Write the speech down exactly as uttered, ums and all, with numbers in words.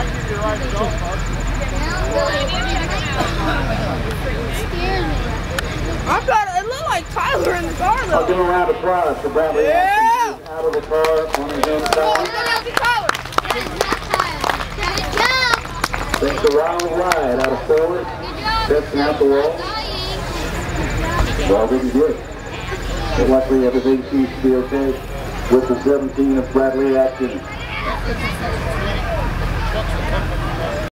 I thought it looked like Tyler in the car though. I'll give a round of applause for Bradley. Yeah. Out of the car on his own side. Takes a round ride out of forward. Testing out the wall. Well, didn't do it. But luckily everything seems to be okay with the seventeen of Bradley Atkins.